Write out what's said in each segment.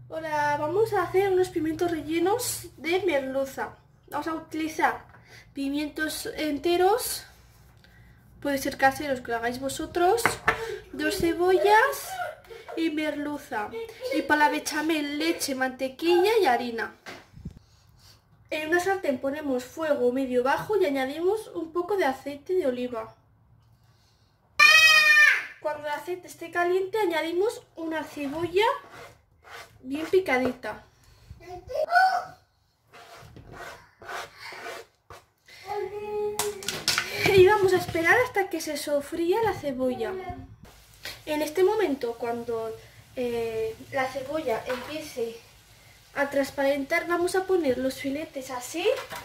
Ahora vamos a hacer unos pimientos rellenos de merluza. Vamos a utilizar pimientos enteros, puede ser caseros que lo hagáis vosotros, 2 cebollas y merluza. Y para la bechamel, leche, mantequilla y harina. En una sartén ponemos fuego medio bajo y añadimos un poco de aceite de oliva. Cuando el aceite esté caliente añadimos una cebolla bien picadita. Y vamos a esperar hasta que se sofría la cebolla. En este momento, cuando la cebolla empiece a transparentar, vamos a poner los filetes así.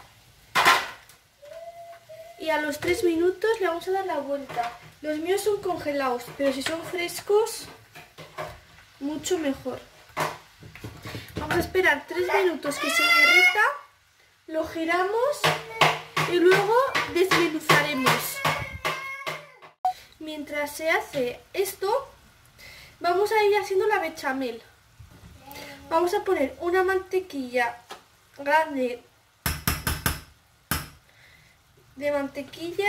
Y a los 3 minutos le vamos a dar la vuelta. Los míos son congelados, pero si son frescos, mucho mejor. Vamos a esperar 3 minutos que se derrita, lo giramos y luego desmenuzaremos. Mientras se hace esto, vamos a ir haciendo la bechamel. Vamos a poner una mantequilla grande de mantequilla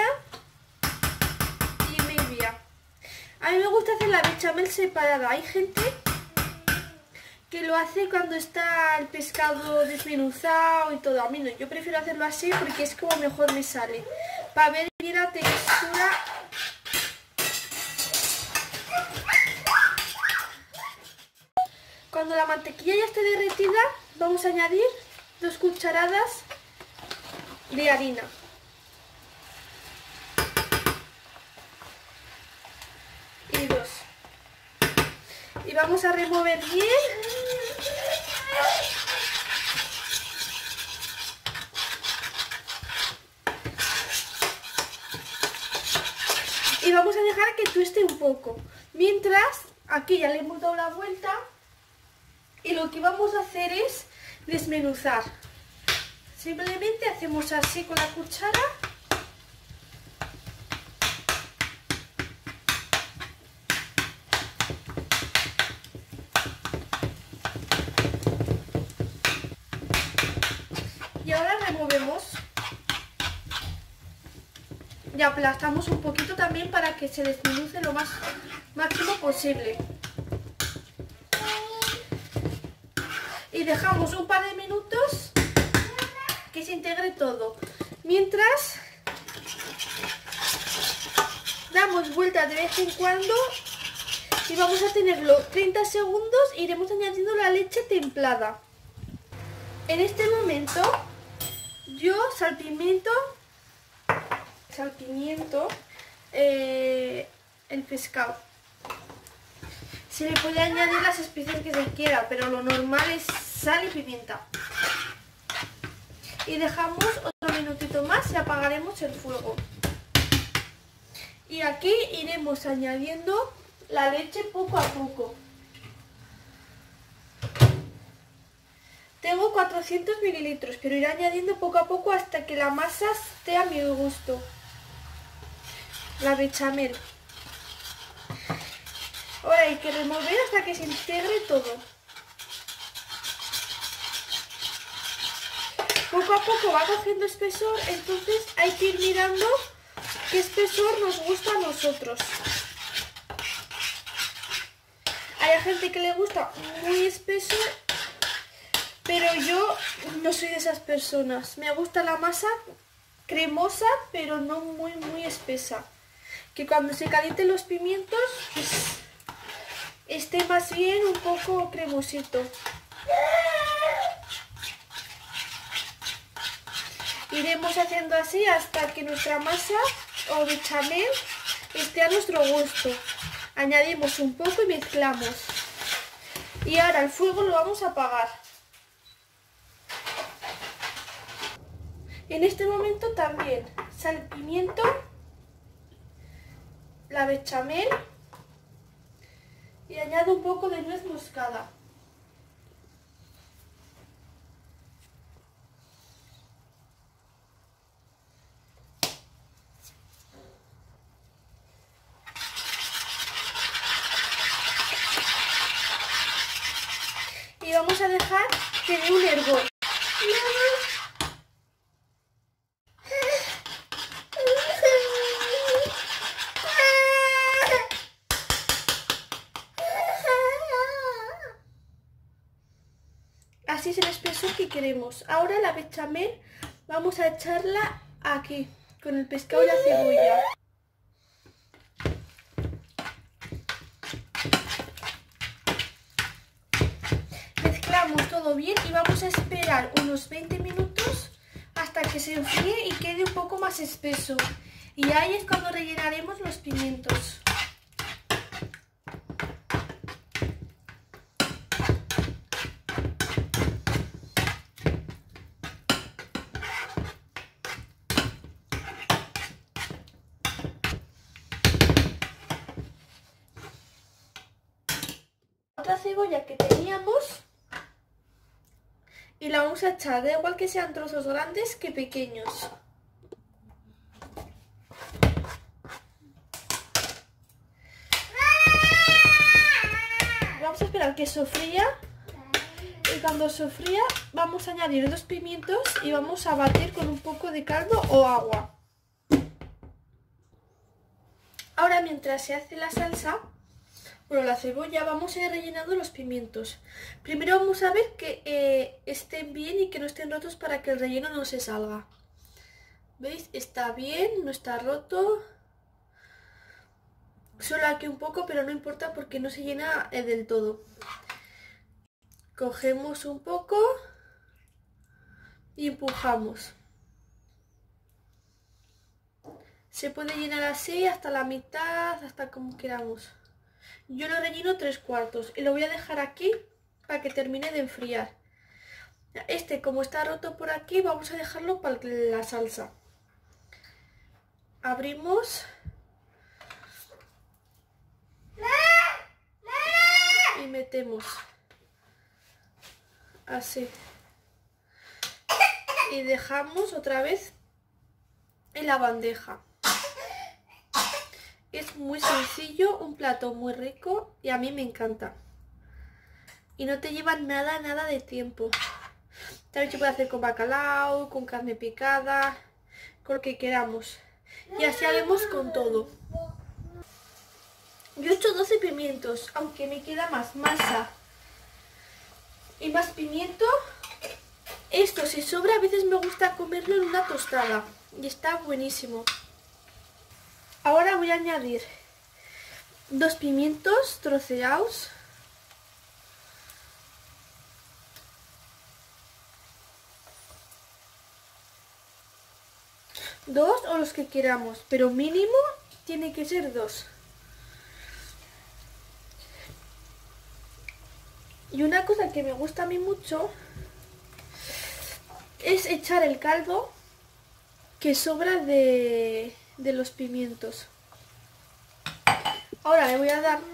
y media. A mí me gusta hacer la bechamel separada. Hay gente que lo hace cuando está el pescado desmenuzado y todo. A mí no, yo prefiero hacerlo así porque es como mejor me sale. Para ver bien la textura. Cuando la mantequilla ya esté derretida, vamos a añadir 2 cucharadas de harina. Y 2. Y vamos a remover bien. Y vamos a dejar que tueste un poco. Mientras, aquí ya le hemos dado la vuelta. Y lo que vamos a hacer es desmenuzar. Simplemente hacemos así con la cuchara. Y ahora removemos. Y aplastamos un poquito también para que se desmenuce lo más máximo posible. Y dejamos un par de minutos que se integre todo. Mientras damos vueltas de vez en cuando y vamos a tenerlo 30 segundos e iremos añadiendo la leche templada. En este momento yo salpimiento el pescado. Se le puede añadir las especias que se quiera, pero lo normal es sal y pimienta. Y dejamos otro minutito más y apagaremos el fuego. Y aquí iremos añadiendo la leche poco a poco. Tengo 400 mililitros, pero iré añadiendo poco a poco hasta que la masa esté a mi gusto. La bechamel. Ahora hay que remover hasta que se integre todo. Poco a poco va cogiendo espesor, entonces hay que ir mirando qué espesor nos gusta a nosotros. Hay gente que le gusta muy espeso, pero yo no soy de esas personas. Me gusta la masa cremosa, pero no muy espesa. Que cuando se calienten los pimientos, pues, esté más bien un poco cremosito. Iremos haciendo así hasta que nuestra masa o bechamel esté a nuestro gusto. Añadimos un poco y mezclamos. Y ahora el fuego lo vamos a apagar. En este momento también sal, pimiento, la bechamel y añado un poco de nuez moscada. y vamos a dejar que dé un hervor. Así es el espesor que queremos. Ahora la bechamel vamos a echarla aquí, con el pescado y la cebolla. Mezclamos todo bien y vamos a esperar unos 20 minutos hasta que se enfríe y quede un poco más espeso. Y ahí es cuando rellenaremos los pimientos. Otra cebolla que teníamos y la vamos a echar, da igual que sean trozos grandes que pequeños. Vamos a esperar que sofría y cuando sofría vamos a añadir los pimientos y vamos a batir con un poco de caldo o agua. Ahora mientras se hace la salsa, bueno, la cebolla, vamos a ir rellenando los pimientos. Primero vamos a ver que estén bien y que no estén rotos para que el relleno no se salga. ¿Veis? Está bien, no está roto. Solo aquí un poco, pero no importa porque no se llena del todo. Cogemos un poco y empujamos. Se puede llenar así hasta la mitad, hasta como queramos. Yo lo relleno 3/4 y lo voy a dejar aquí para que termine de enfriar. Este, como está roto por aquí, vamos a dejarlo para la salsa. Abrimos. Y metemos. Así. Y dejamos otra vez en la bandeja. Es muy sencillo, un plato muy rico y a mí me encanta. Y no te lleva nada de tiempo. También se puede hacer con bacalao, con carne picada, con lo que queramos. Y así haremos con todo. Yo he hecho 12 pimientos, aunque me queda más masa y más pimiento. Esto si sobra a veces me gusta comerlo en una tostada y está buenísimo. Ahora voy a añadir 2 pimientos troceados. Dos o los que queramos, pero mínimo tiene que ser 2. Y una cosa que me gusta a mí mucho es echar el caldo que sobra de los pimientos. Ahora le voy a dar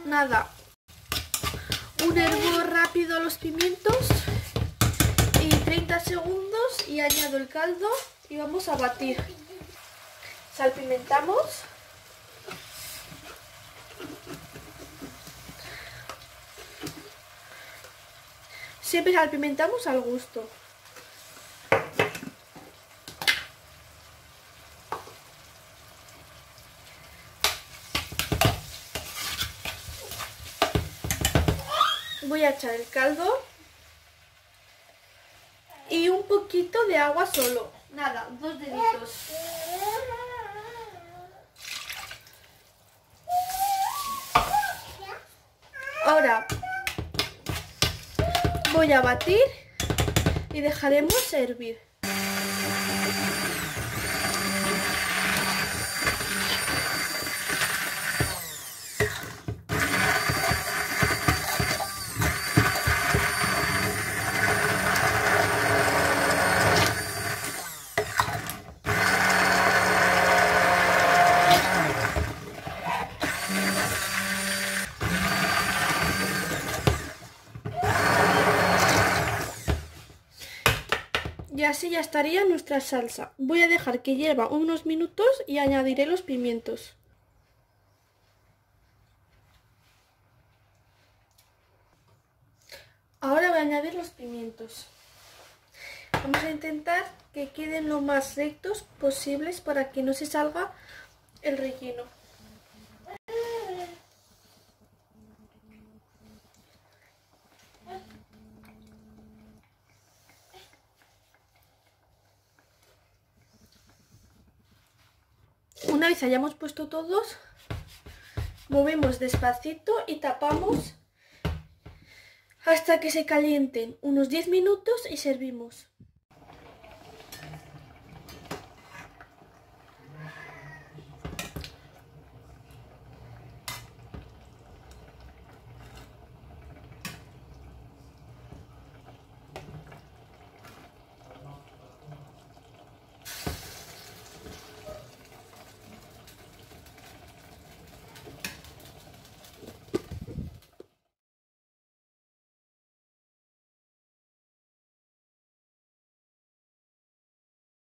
un hervor rápido a los pimientos y 30 segundos y añado el caldo y vamos a batir. Salpimentamos. Siempre salpimentamos al gusto. Voy a echar el caldo y un poquito de agua solo. Nada, 2 deditos. Ahora voy a batir y dejaremos hervir. Y así ya estaría nuestra salsa. Voy a dejar que hierva unos minutos y añadiré los pimientos. Ahora voy a añadir los pimientos. Vamos a intentar que queden lo más rectos posibles para que no se salga el relleno. Una vez hayamos puesto todos, movemos despacito y tapamos hasta que se calienten unos 10 minutos y servimos.